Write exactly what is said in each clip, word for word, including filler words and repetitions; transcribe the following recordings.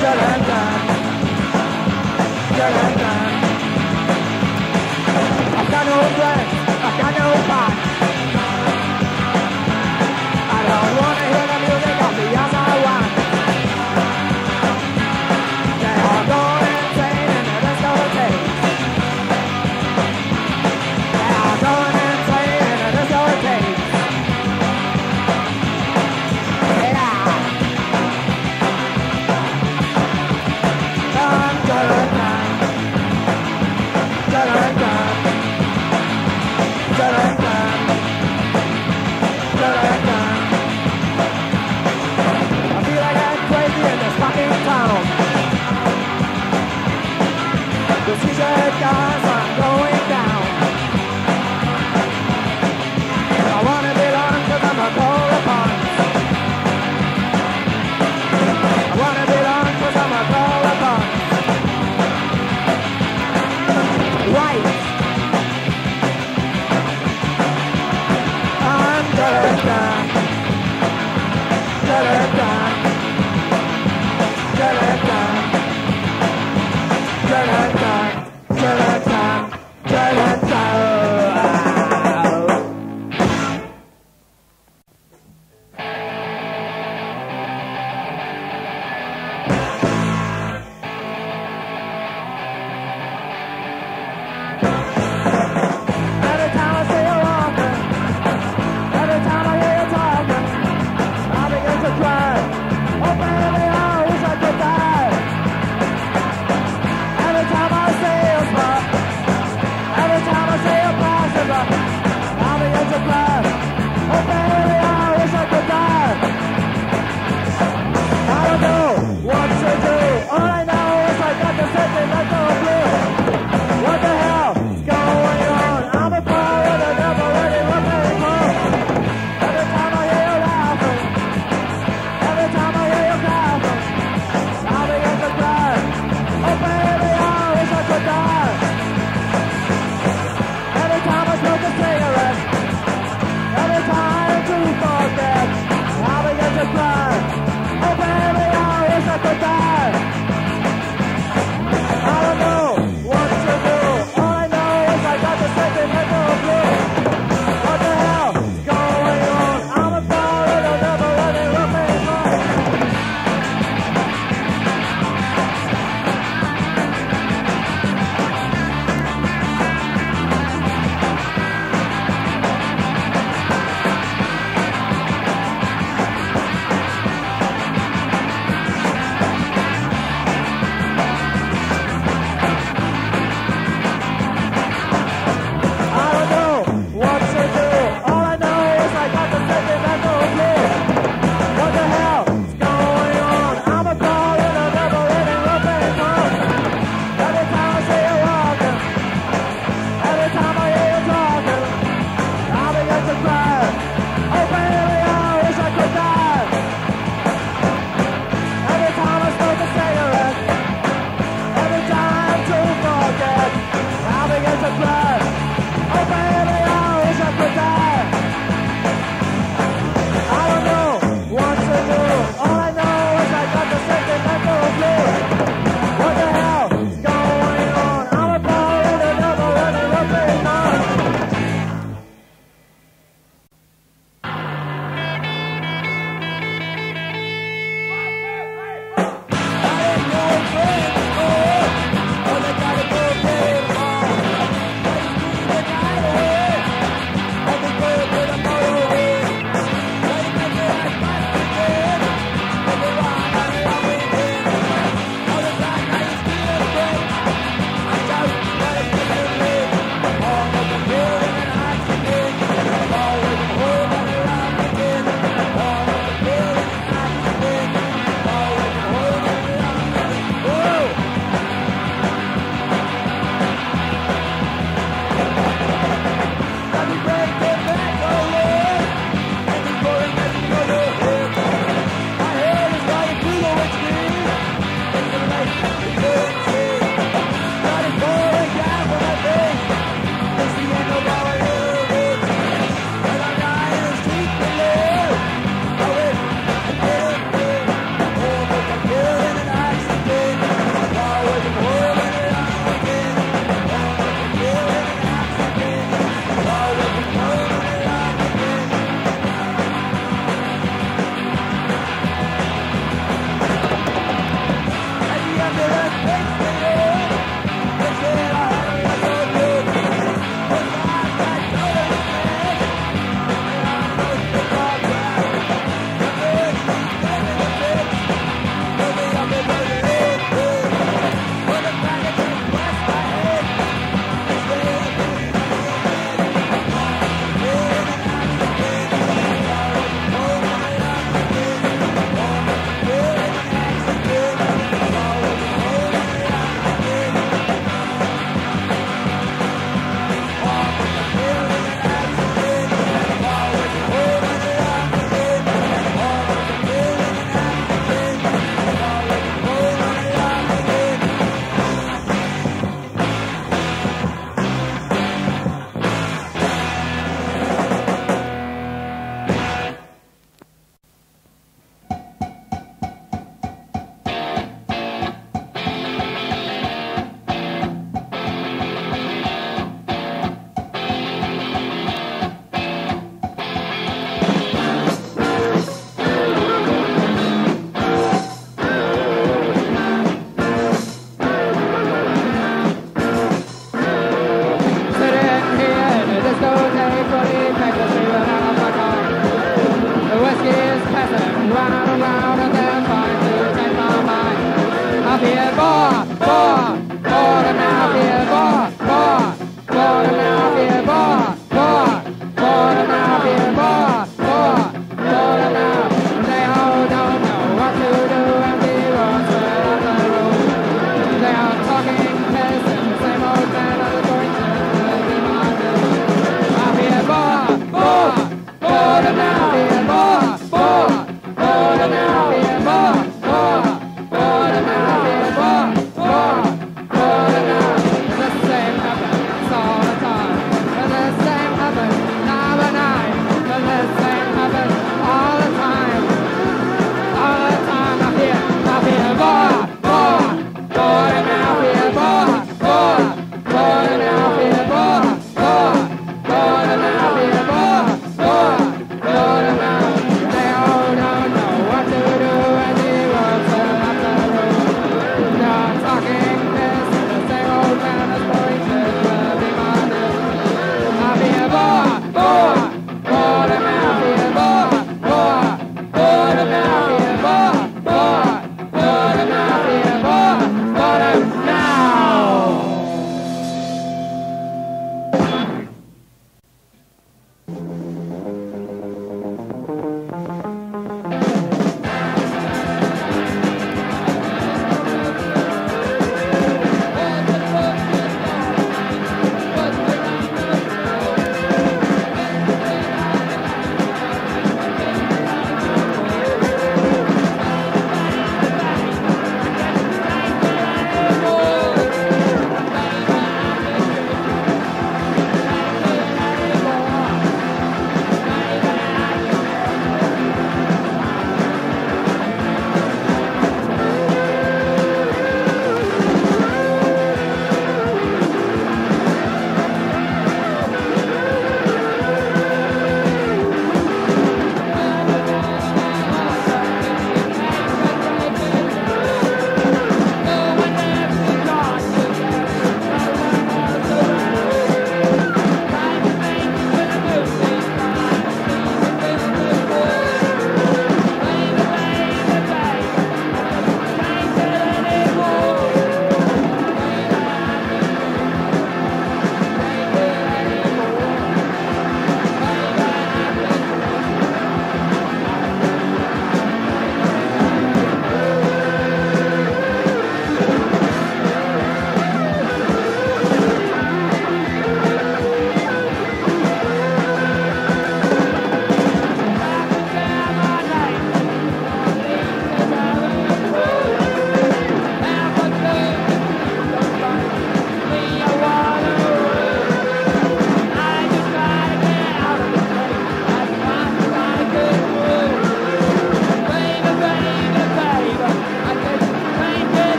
I've got no friends, I've got no fun. I don't wanna hear the music of the other one. They are going insane in the discotheque. They are going insane in the discotheque. Yeah. Dun, dun, dun. Dun, dun, dun. Dun, dun, dun.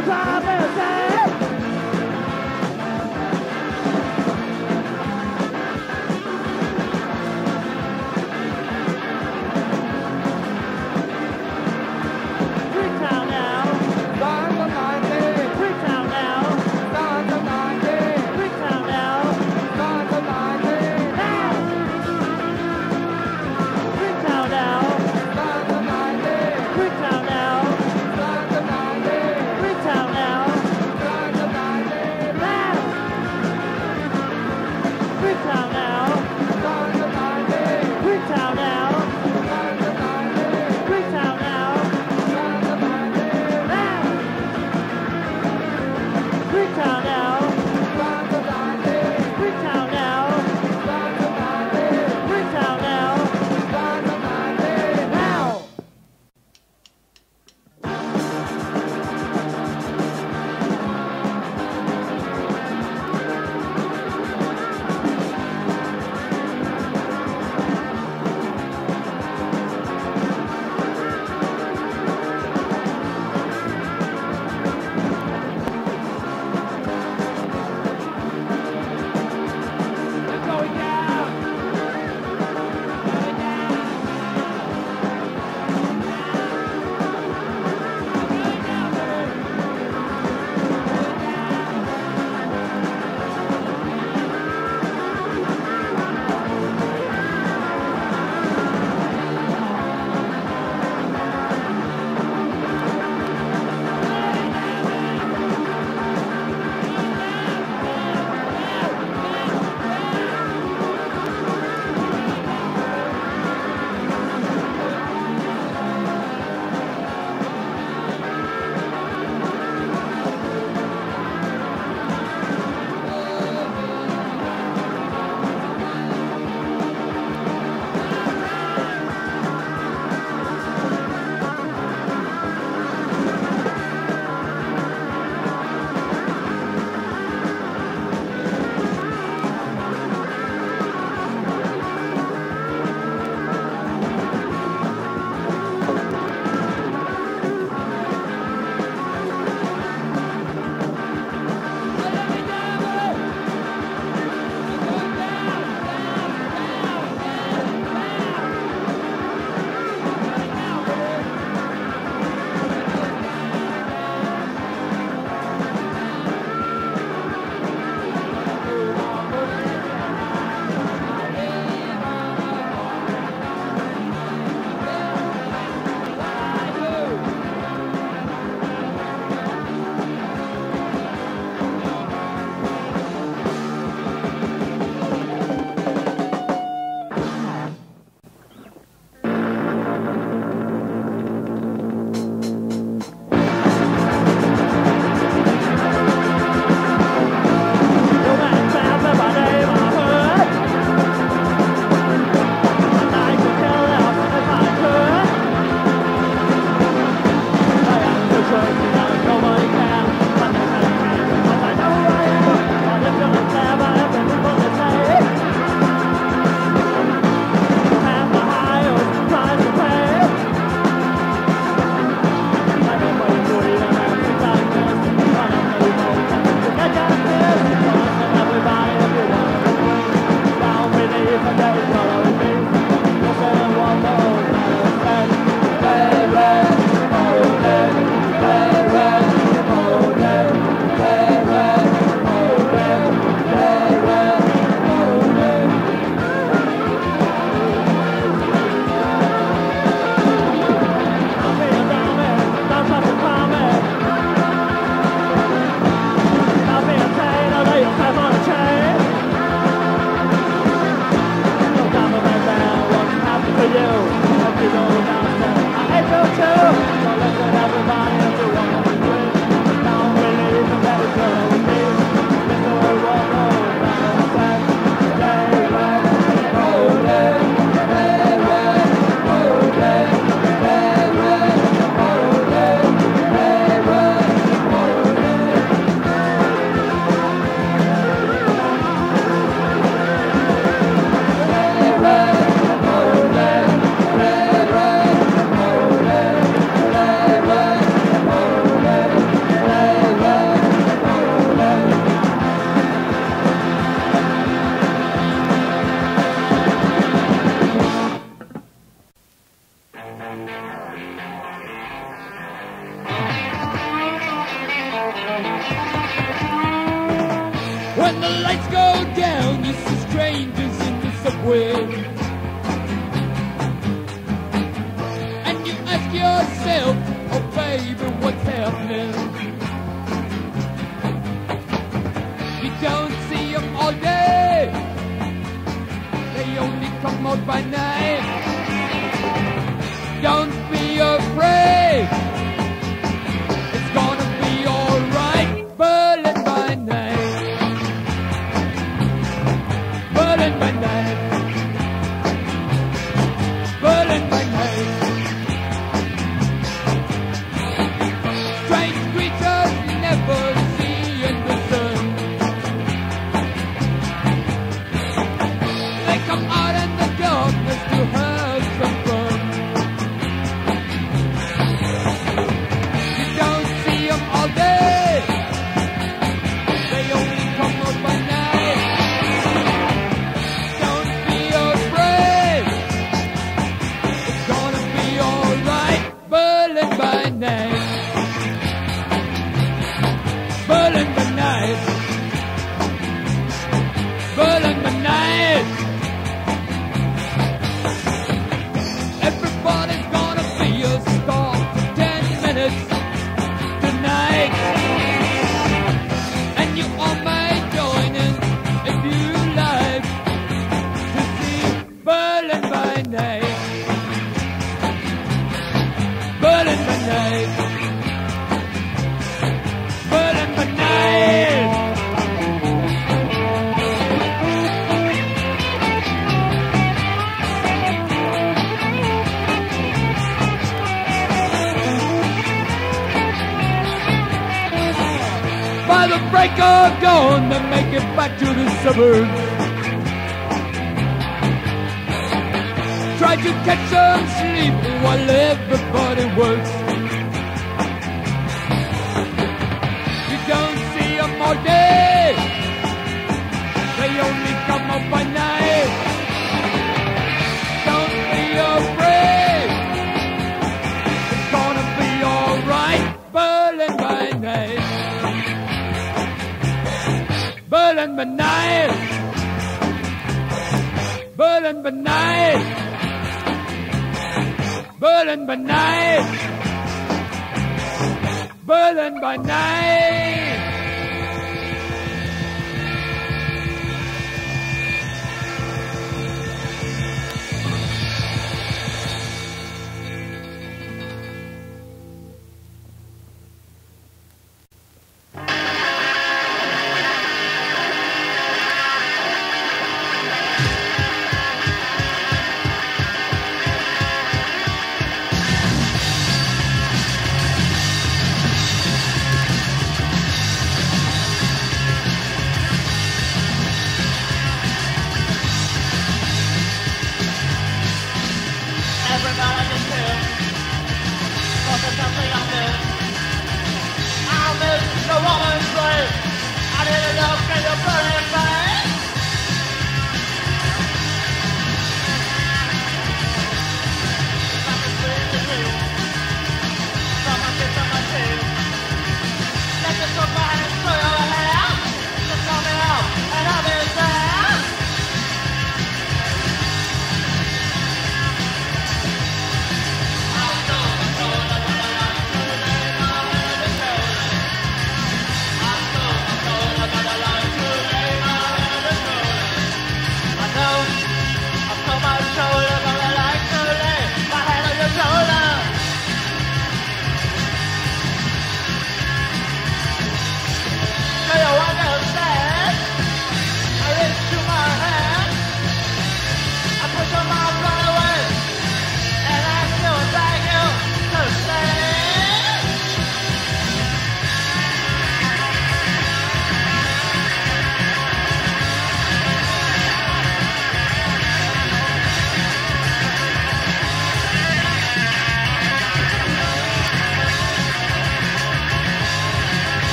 Now. When the lights go down, you see strangers in the subway, and you ask yourself, oh baby, what's happening? You don't see them all day, they only come out by night. Don't be afraid, it's gonna be alright. Berlin by night, Berlin by night, Berlin by night. Strange creatures you never see in the sun, they come out in the darkness to have some fun. You don't see them all day, they only come out by night. Don't be afraid, it's gonna be alright. Berlin by night, Berlin by night, Berlin by night. Everybody's gonna be a star for ten minutes tonight, and you all may join in if you like to see Berlin by night, Berlin by night, Berlin by night. By the break of dawn, they make it back to the suburbs. Try to catch some sleep while everybody works. You don't see them all day, they only come up by night. Don't be afraid, it's gonna be alright. Berlin by night, Berlin by night, Berlin by night, Berlin by night, Berlin by night.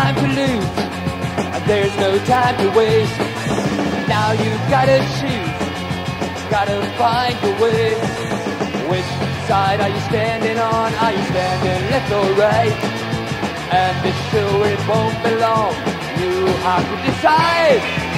time to lose, and there's no time to waste. Now you gotta choose, gotta find your way. Which side are you standing on? Are you standing left or right? And be sure it won't be long, you have to decide.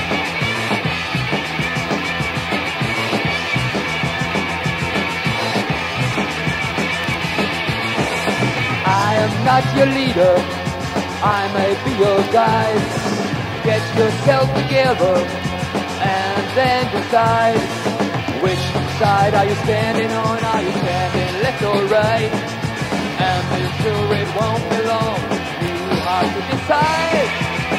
I am not your leader, I may be your guide. Get yourself together and then decide. Which side are you standing on? Are you standing left or right? And be sure it won't be long, you have to decide.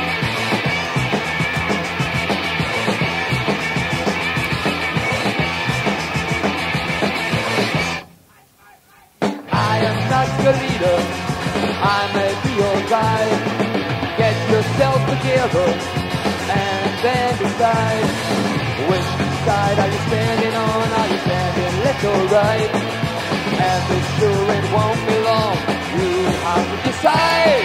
I am not your leader, I may be your guide. Get yourself together and then decide. Which side are you standing on? Are you standing left or right? And be sure it won't be long, you have to decide.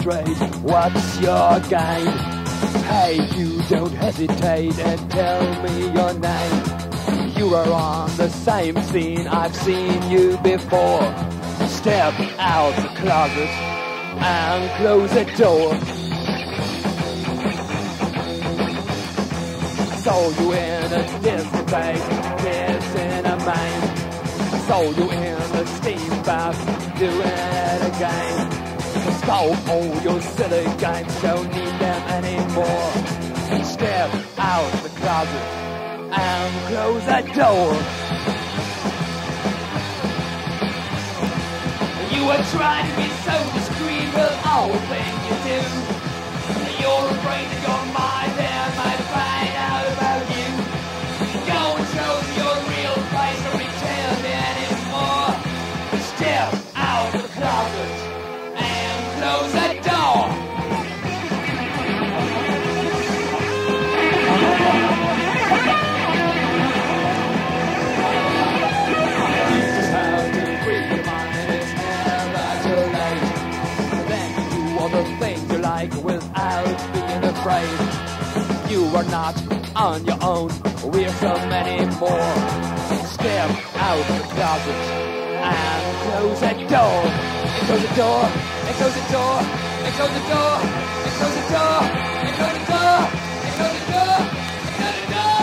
straight. What's your game? Hey, you don't hesitate and tell me your name. You are on the same scene, I've seen you before. Step out the closet and close the door. Saw you in a discotheque, kissing a man. Saw you in a steam bath, doing it again. Stop all your silly games, don't need them anymore. Step out the closet and close that door. You are trying to be so discreet with all the things you do. You're afraid that your mind there might find out about you. Go and show them your real face, don't pretend anymore. Step out the closet and close that door. You just have to free your mind, it's never too late. Then do all the things you like without being afraid. You are not on your own, we're so many more. Step out the closet and close that door. And close the door, and close the door, and close the door, and close the door, and close the door, and close the door, and close the door.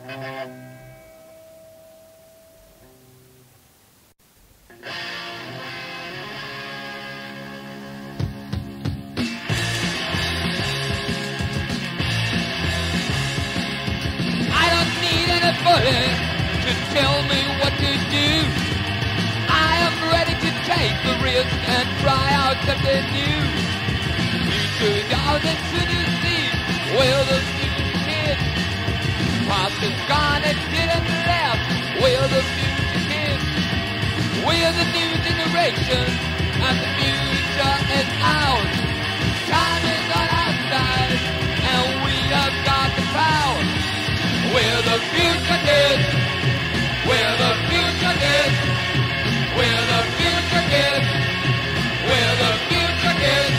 To tell me what to do. I am ready to take the risk and try out something new. Future down into New Sea, where the future kids. Past is gone and didn't left, where the future kids. We're the new generation, and the future is ours. Time is on our side, and we have got the power. We're the future kids. We're the future kids. We're the future kids. We're the future kids.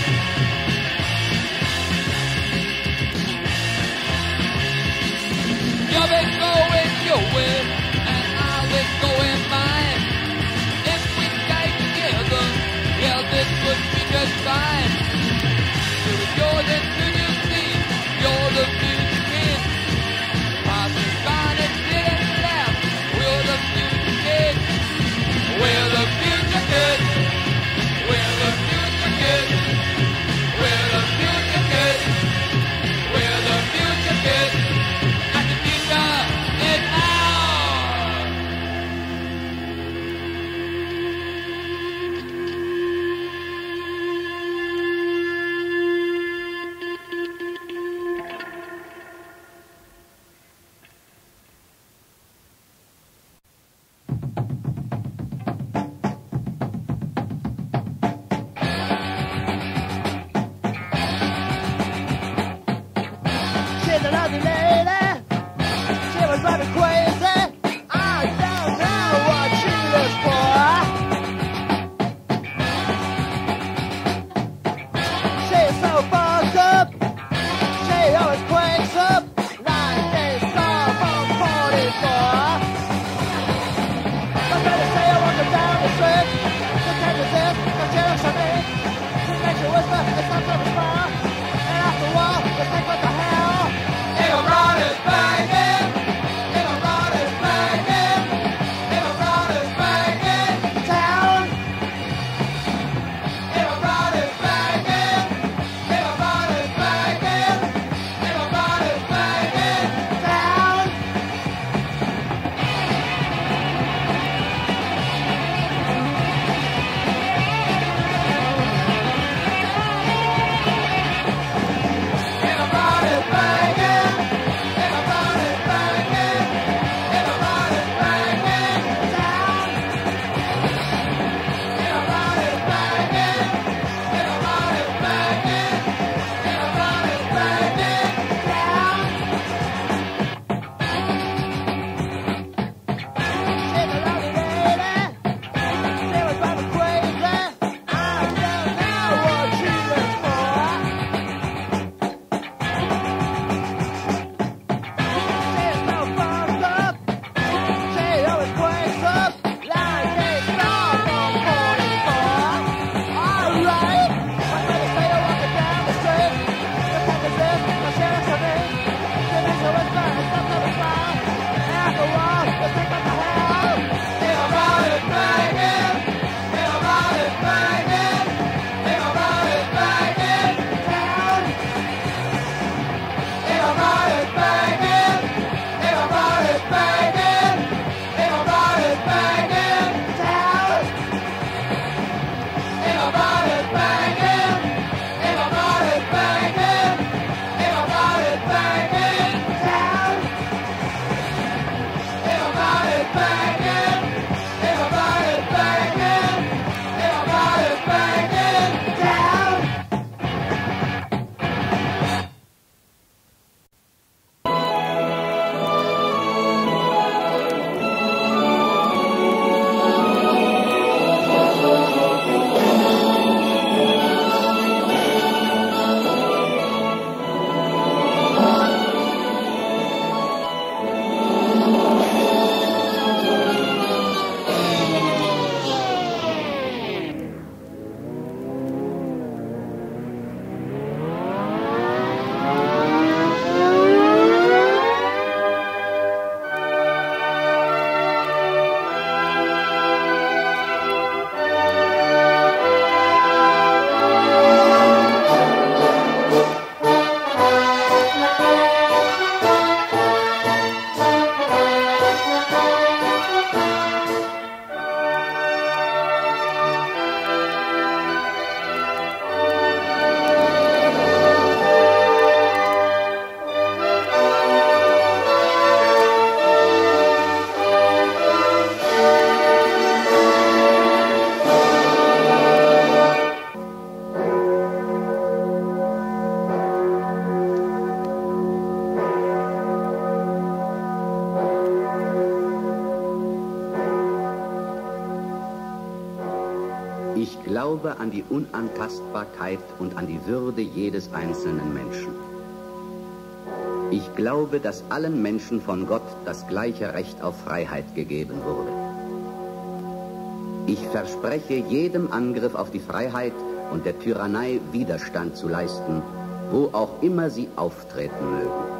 You'll be going your way, and I'll be going mine. If we stay together, yeah, this would be just fine. So you're the future kids. You're the future kids. Past is gone and didn't left. We're the future kids. We're the future kids. We're the future kids. We're the future kids. We're the future kids. And the future is ours. She's a lovely lady. She was driving crazy. I don't know what she was for. She's so fucked up. She always wakes up. nineteen star from forty-four. My friend say I walk her down the street. The kind of this, the chance on me. She makes you whisper, it's not so far. And after a while, you think what the hell? It'll Ich glaube an die Unantastbarkeit und an die Würde jedes einzelnen Menschen. Ich glaube, dass allen Menschen von Gott das gleiche Recht auf Freiheit gegeben wurde. Ich verspreche, jedem Angriff auf die Freiheit und der Tyrannei Widerstand zu leisten, wo auch immer sie auftreten mögen.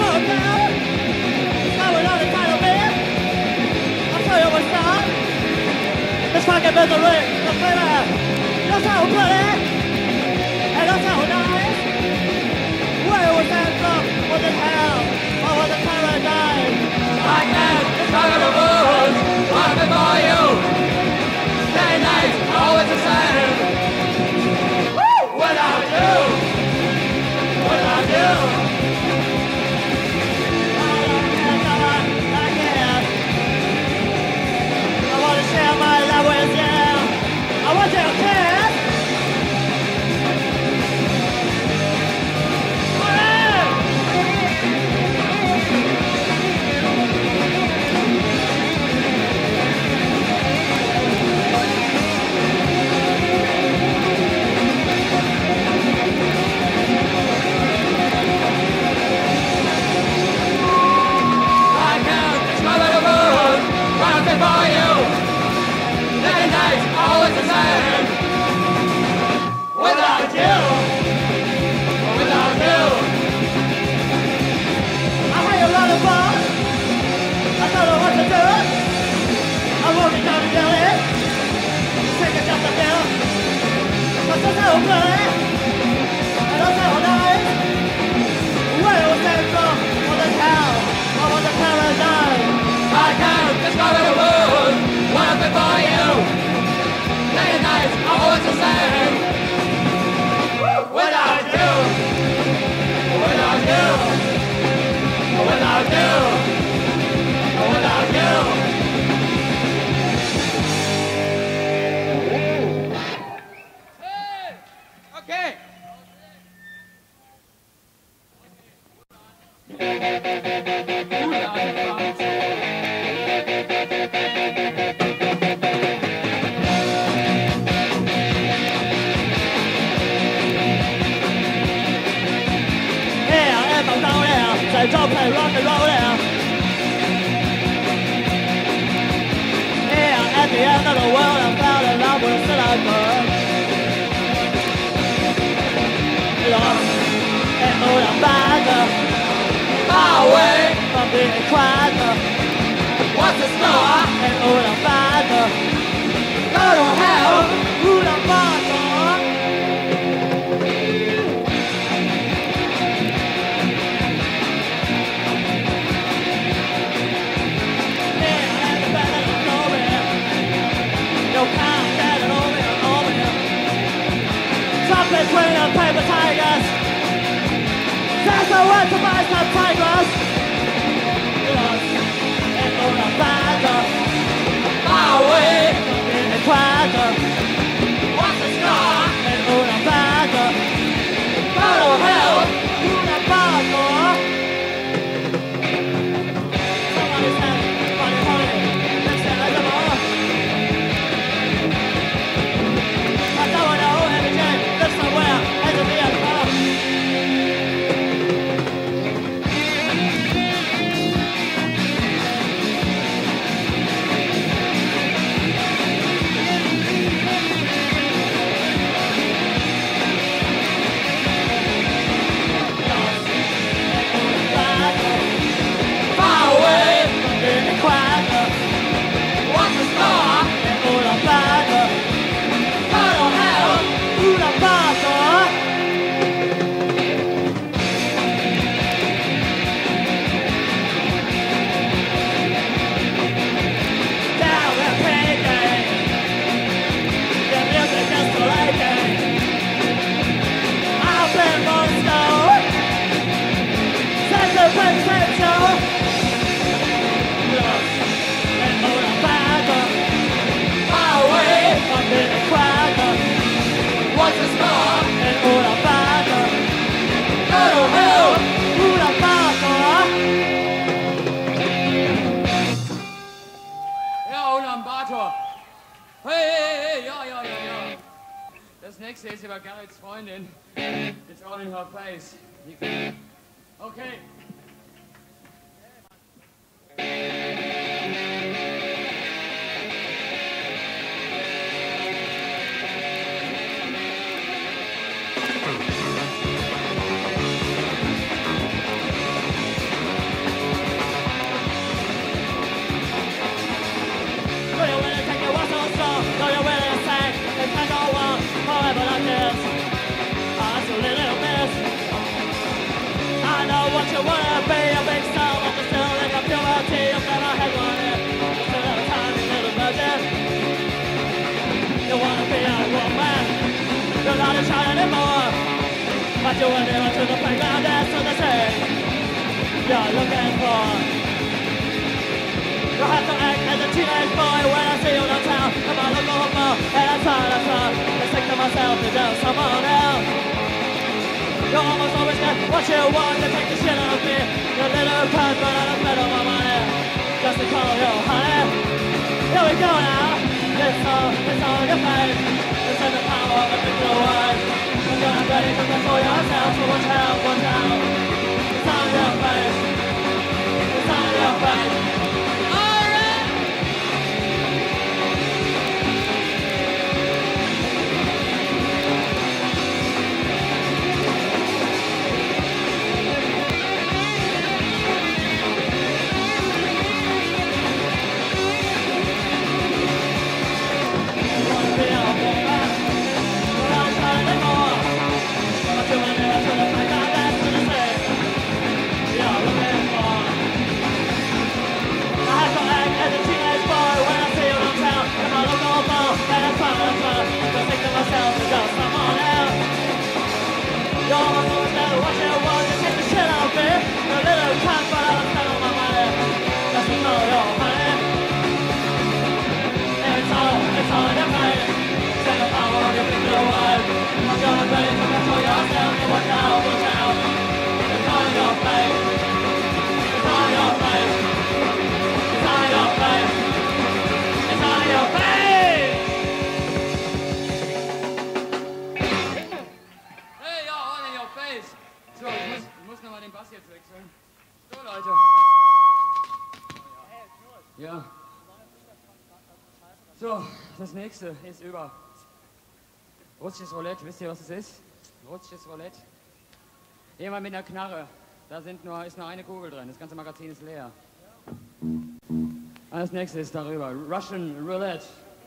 This fucking misery, the feeling, that's how pretty, and that's how nice. Where was that from? Was it hell, or was it paradise? I can't describe the world, right before you. Day and night, always the same. Without you, without you. Share my love with you. I want you to kiss. I can't describe the world, right before you. Day and night, always the same. Without you, without you. I hear a lot of fun. I don't know what to do. I'm walking down the alley. Taking just a bill. But that's how I'm playing. And that's how I'm nice. Where was that from? Was it hell? Or was it paradise? I can't discover the world, right before you. Day and night, always the same. Without you, without you, without you, without you. Hey, okay. They don't play rock and roll now. Yeah, at the end of the world, I found a love with a silly bird. Lost and moved a bagger, Far away, from being quagger. what's the score? And moved a bagger, Go to hell. moved a bagger. Between the paper tigers, that's the word to buy some tigers. Lost and on a bagger, Far away, in the quagger. what's the score? And on a bagger, Go to hell. on a bagger. Somebody's having a funny holiday, next time I come on. I don't know every day, live somewhere, has to be a car. Far away, In the quagger, what's the score? and on a bagger. Go to hell. Una bagger. Down at payday, the music escalating. I've been monster, such a sensation. Lost and on a bagger, Far away, I'm in a quagger. what's the score? And on a bagger, Go to hell. una bagger. Ja, Ulaanbaatar. Hey, hey, hey, ja, ja, ja, ja. Das nächste ist über Garrets Freundin. It's all in her face. Okay. you're not a child anymore. But you will never to the playground dance to the thing you're looking for. You have to act as a teenage boy when I see you downtown. Come on, look over, and I try, I try to think to myself to do someone else. You almost always get what you want to take the shit out of me. You little cunt, but I don't spend all my money just to call you honey. Here we go now. It's all, it's all in your face. It's in the power of a digital word. You're not ready to control yourself, so watch out, watch out. It's on your face. It's on your face. Ja. So, das nächste ist über russisches Roulette. Wisst ihr, was es ist? Russisches Roulette. Jemand mit einer Knarre. Da sind nur, ist nur eine Kugel drin. Das ganze Magazin ist leer. Und das nächste ist darüber. Russian Roulette.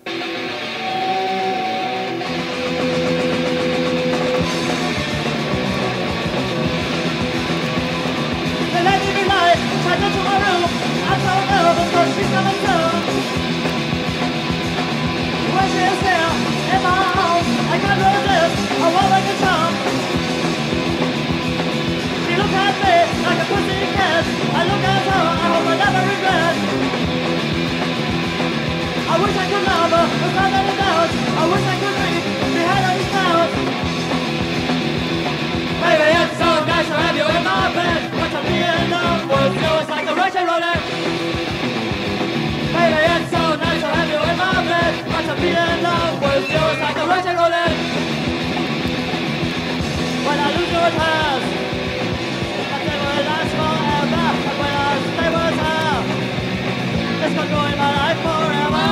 I go to my room, I'm so nervous because she's coming soon. When she's here in my house, I can't resist, I won't make a jump. She looks at me like a pussy cat. I look at her, I hope I never regret. I wish I could love her without any doubt. I wish I could read behind her spout. Baby, it's so nice to have you in my bed. But to be in love with you is like a Russian roulette. Baby, it's so nice to have you in my bed. But to be in love with you is like a Russian roulette. When I lose you it hurts, but it will last forever. And when I stay with her, it's gonna go in my life forever.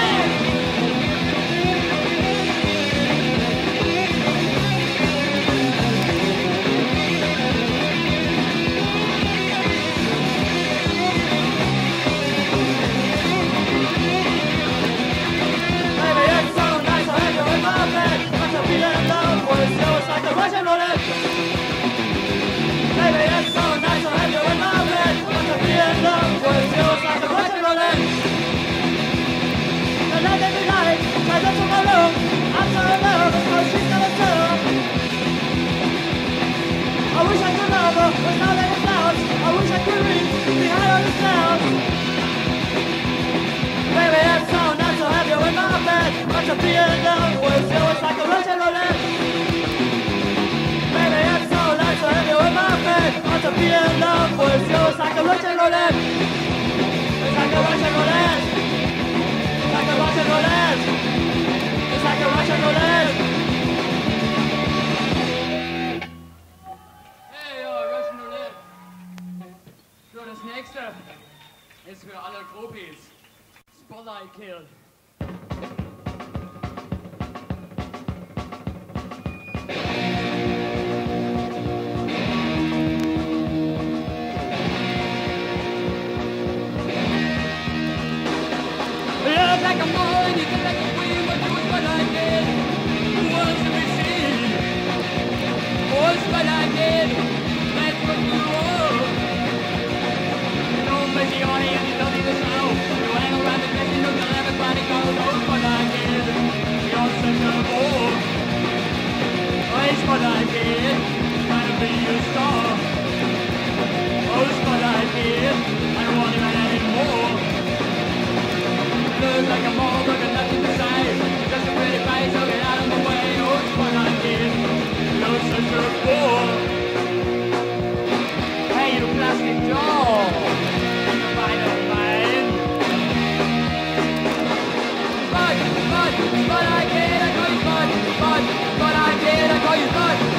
Russian roulette. Baby, it's so nice to have you in my bed. Want to be in love with you, it's like a Russian roulette. The night that we like, I go to my room. I'm so in love because she's coming too. I wish I could love her without any doubts. I wish I could read behind all the sounds. Baby, it's so nice to have you in my bed. Want to be in love with you, it's like a Russian roulette. Baby, it's so nice to have you in my bed. Want to be in love with you, it's like a Russian roulette. It's like a Russian roulette. It's like a Russian roulette. It's like a Russian roulette. Hey, yo, Russian Roulette. So, das nächste ist für alle Groupies. Spotlight Kill. Like a boy, you can like a queen, but do what I did. Who wants to be seen? Was what I did. That's what you are. You don't make your hand, you don't need to show. You hang around the place, you know you'll everybody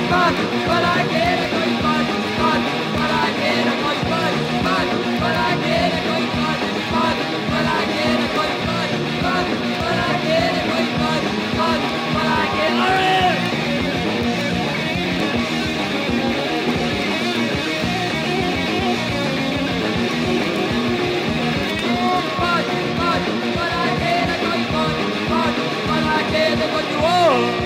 fun, but I get a good fun, fun, but I get a good fun, fun, but I get a good fun, fun, but I get a good fun, fun, but I get a good fun, fun, but I get a fun, fun, but I get a good fun, fun, but I get a good fun.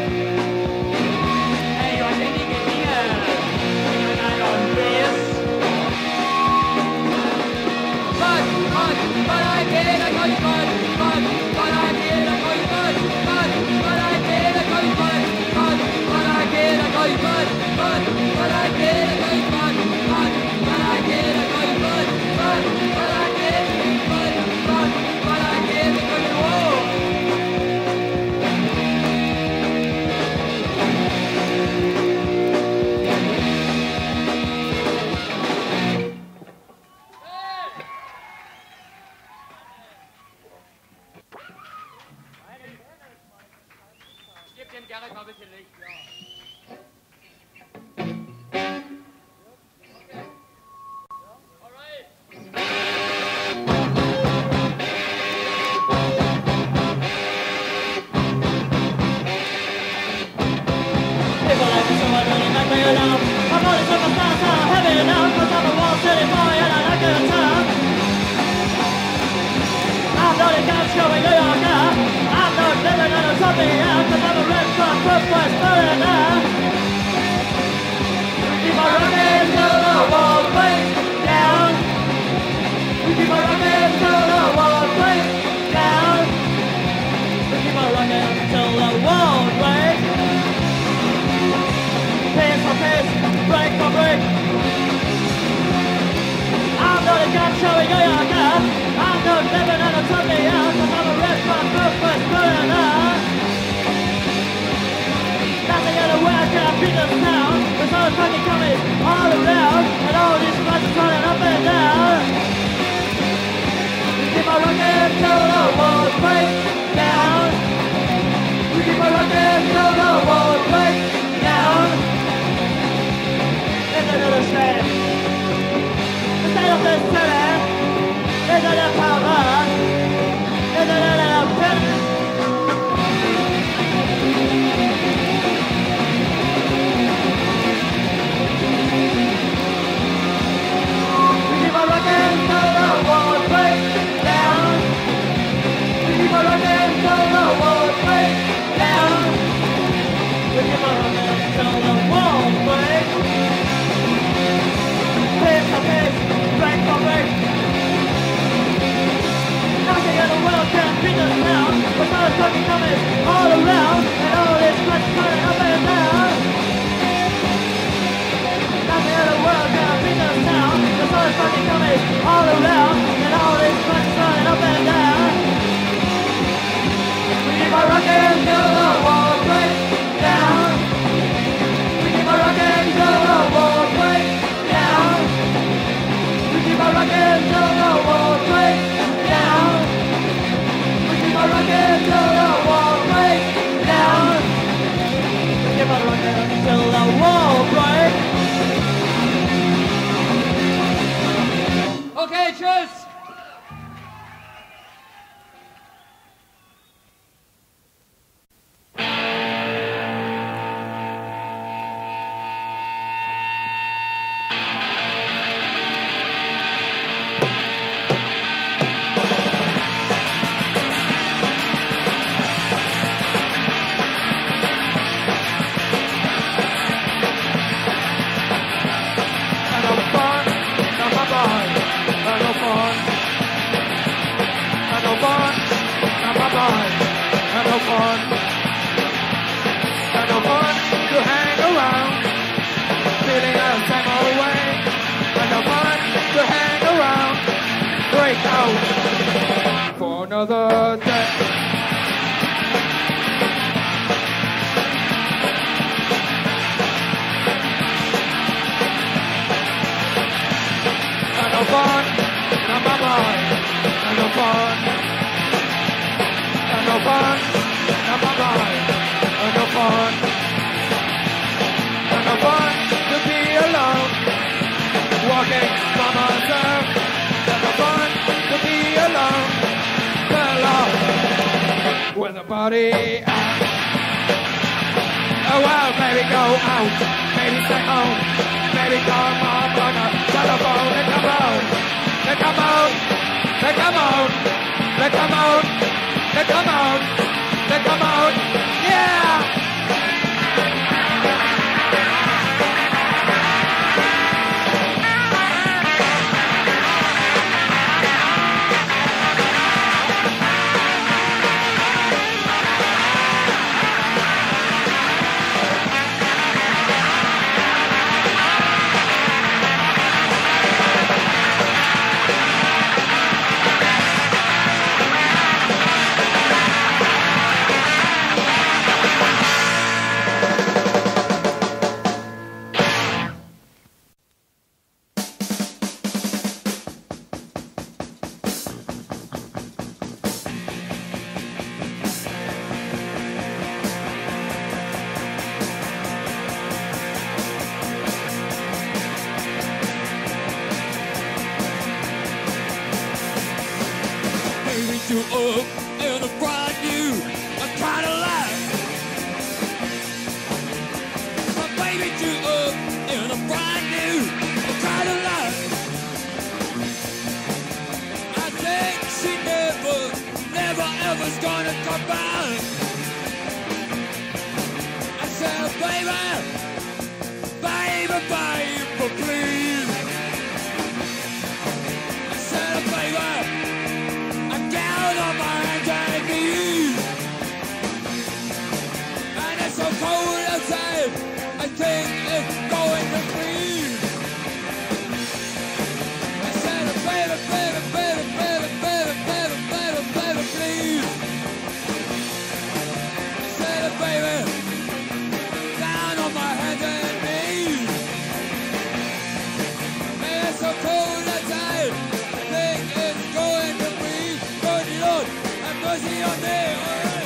Okay, tschüss! Another day. And no fun, and my mind, and no fun, and no fun, and my mind, and no fun. the body out. Oh well, baby, go out. Baby, stay home. Baby, come on, on the telephone. They come out. They come out. They come out. They come out. They come out. They come out. Yeah! You up in a brand new Cadillac. My baby drew up in a brand new Cadillac. I think she never, never ever's gonna come back. I said, baby, baby, baby, please. I said, baby, down on my hands and knees, and it's so cold outside, I think it's going to freeze. I said, baby, baby, baby, baby, baby, baby, baby, baby, please. I said, baby, down on my hands and knees, and it's so cold outside, I think it's going to freeze. Lord, have mercy on me, all right.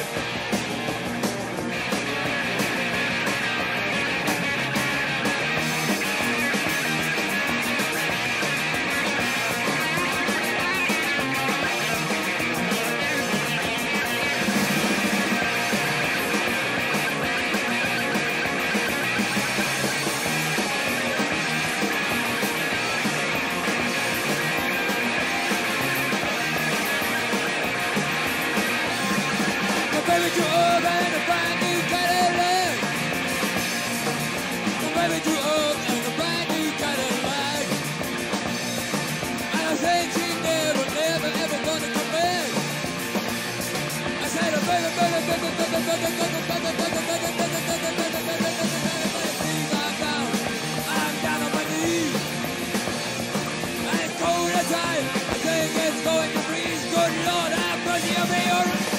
Baby, you up in a brand new Cadillac. Baby, you up in a brand new Cadillac. And I think she never, never, ever gonna come back. I said, baby, baby, baby, baby, baby, baby, baby, baby, baby, baby, baby, please, I'm down. I'm down on my knees. And it's cold outside. I think it's going to freeze. Good Lord, have mercy on me, all right.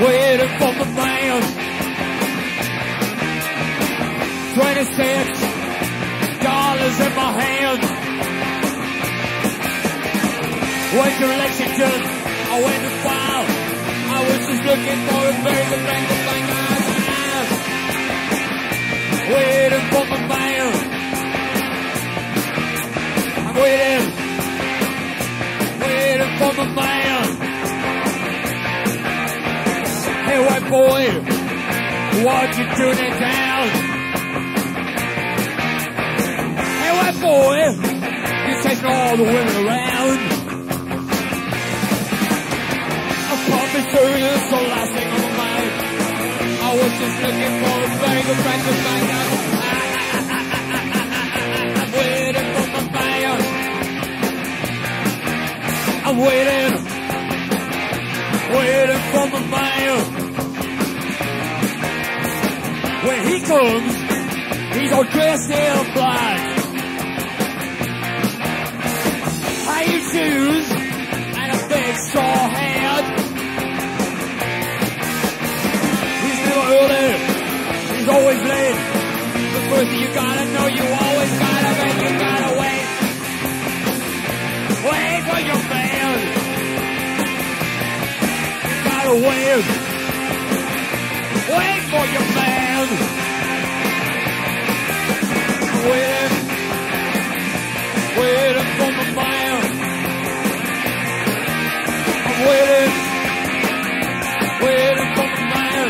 waiting for my man. Twenty-six dollars in my hand. Went to Lexington, I went to file. I was just looking for a very good friend to find my ass. Waiting for my man. I'm waiting, waiting for my man. Hey, white boy, what you doing in town? Hey, white boy, you taking all the women around. I promise you this the last thing on my mind. I was just looking for a very good friend to find out. I'm waiting for my man. I'm waiting, waiting for my man. When he comes, he's all dressed in black. High shoes and a big straw hat. He's never early, he's always late. The first thing you gotta know, you always gotta make, you gotta wait. Wait for your man. You gotta wait. Wait for your man. I'm waiting, waiting for my man. I'm waiting, waiting for my man.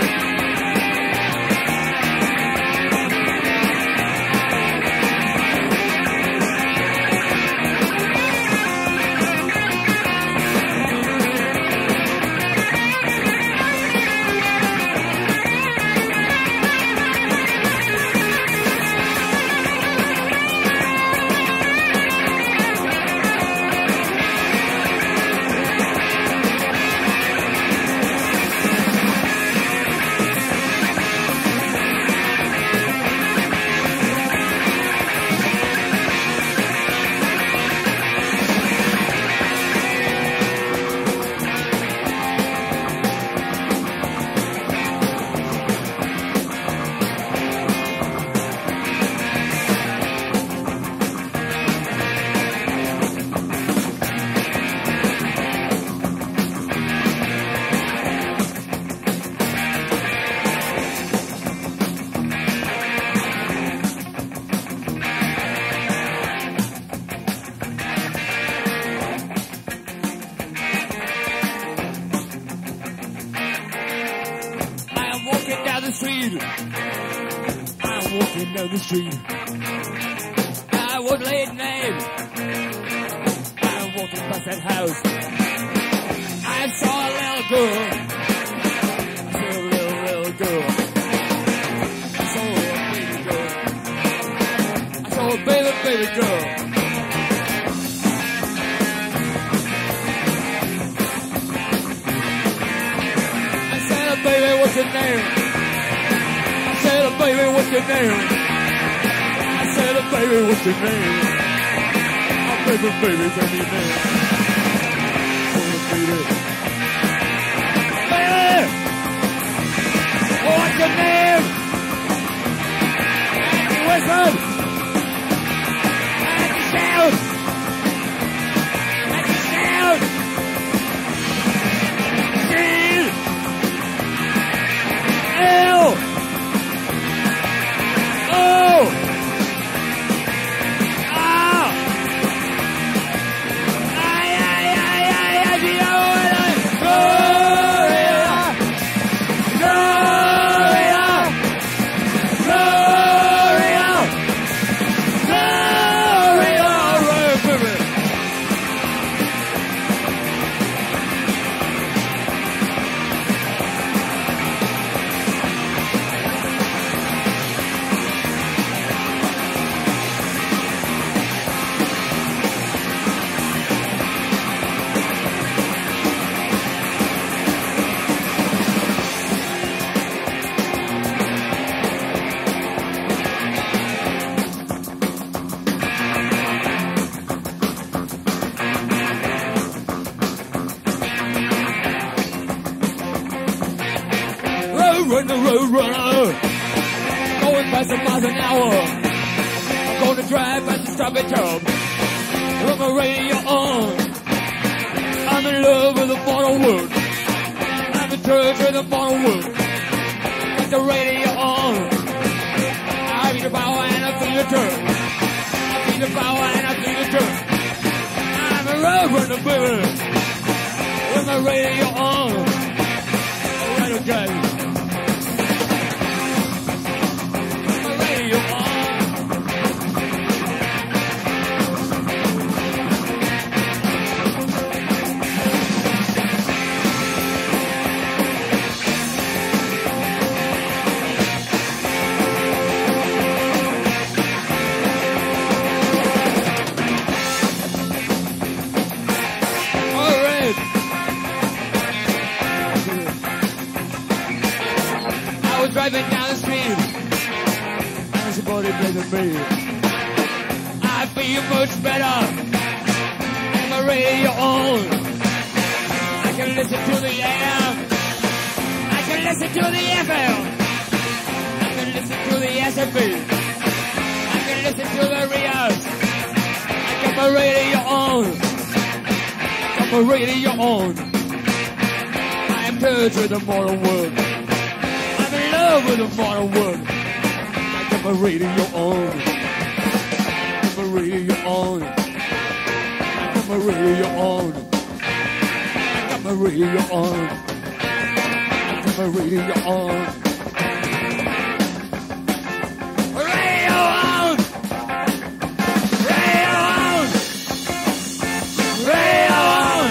I'm walking down the street. I was late at night. I'm walking past that house. I saw a little girl. I saw a little, little girl. I saw a baby girl. I saw a baby, baby girl. I said, baby, what's your name? I said, baby, what's your name? I said, baby, what's your name? Oh, baby, baby, tell me your name. Oh, baby. Baby! Oh, what's your name? Andy Wizard! Andy Sound! Andy Sound! Steve! L! Oh! Ah! Ah! run the road runner. Going fast a miles an hour. I'm gonna drive fast and stop it up. Put my radio on. I'm in love with the modern world. I'm in church with the modern world. Got the radio on. I feel the power and I feel the turn. I feel the power and I feel the turn. I'm a road runner, baby. With my radio on. Right, okay. My radio on. Driving down the street, and somebody blaming me. I feel much better, and my radio on. I can listen to the A M, I can listen to the F M, I can listen to the S M B, I can listen to the Rios. I got my radio on, I got my radio on. I am touched with the modern world. With the modern world, I got my radio on. I got my radio on. I got my radio on. I got my radio on. I got my radio on. Radio on. Radio on. Radio on.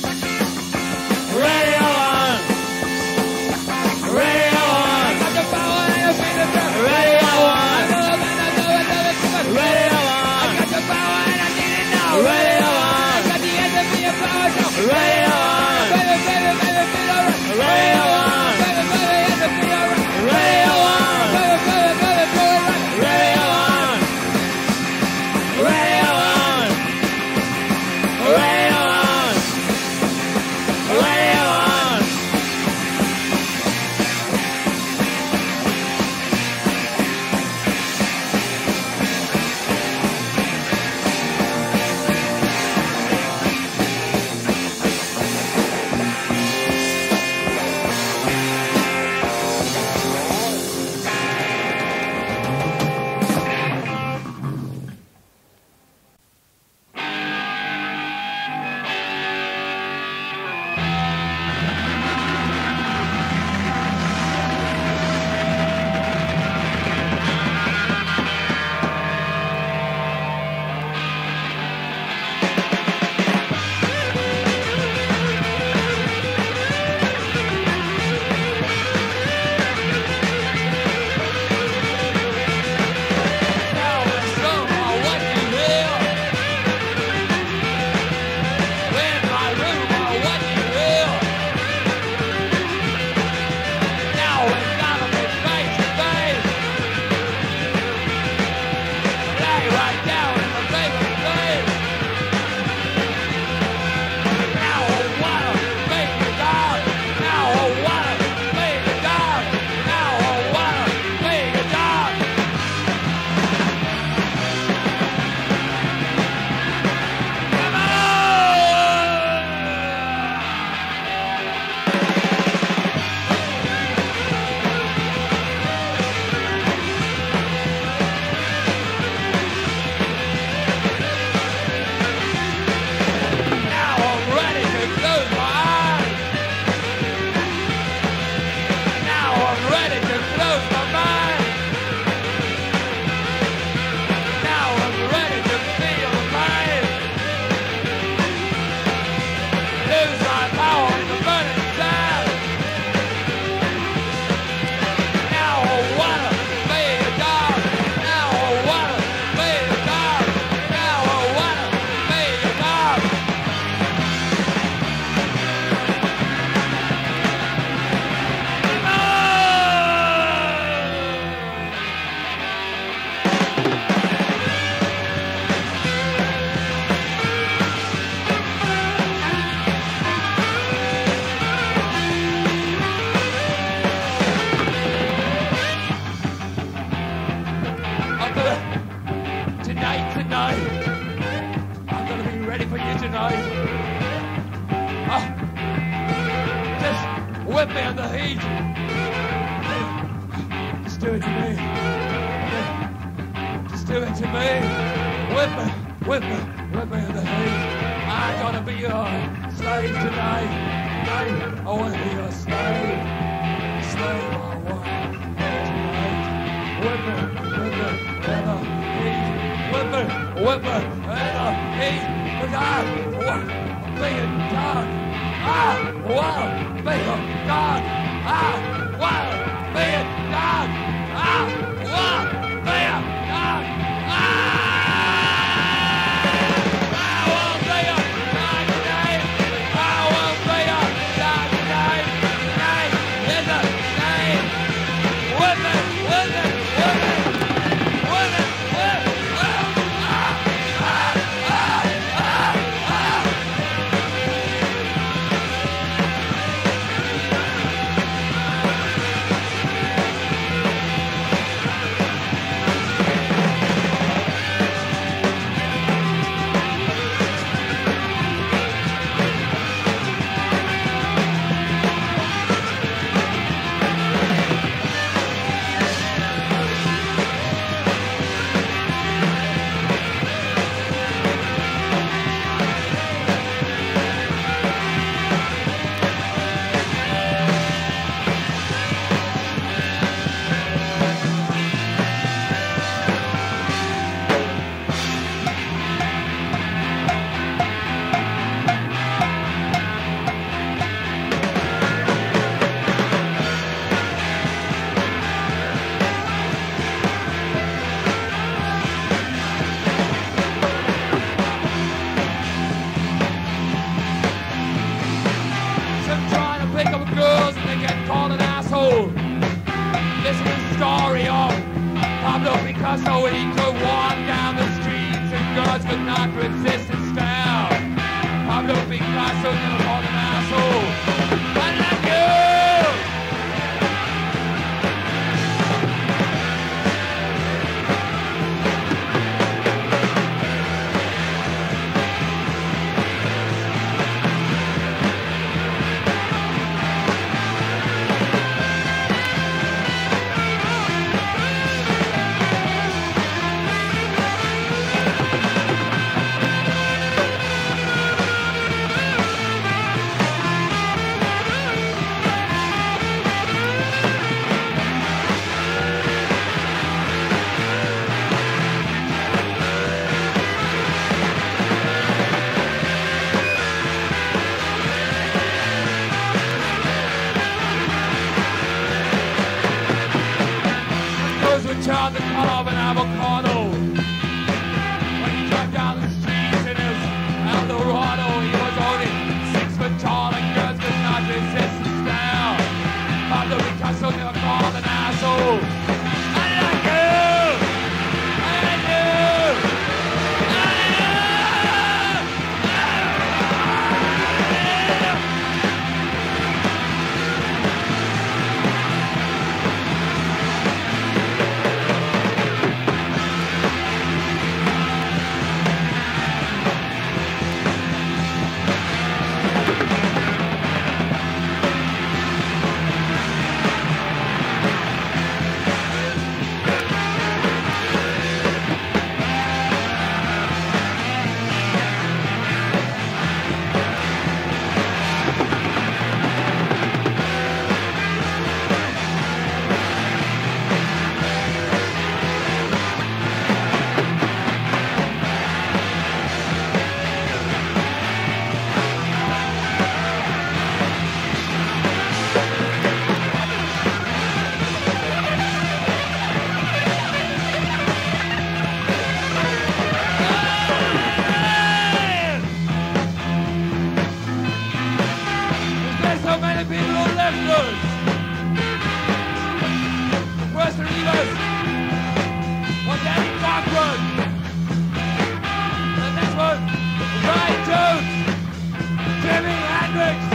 Radio on. Radio. Radio on! Radio on! I got the power and I need it now! Radio on! I got the S M B power show! Radio on! Baby, baby, baby, feel alright! Radio on! Baby, baby, S M B alright! whip me in the heat. Just do it to me. Just do it to me. Whip me, whip me, whip me in the heat. I'm gonna be your slave tonight. I wanna be your slave. Slave, I want tonight. Whip me, whip me in the heat. Whip me, whip me in the heat. Cause I want to be a dog. I want to be a dog. I want to be a dog. I want to be a dog. So he could walk down the streets and girls could not resist his style. Pablo Picasso never called an asshole. Unlike you! Child the color of an avocado. When he drove down the streets in his Eldorado, he was only six foot tall and girls could not resist his style. Pablo Picasso never called an asshole. I like you! I like you! I like you! Jimi Hendrix!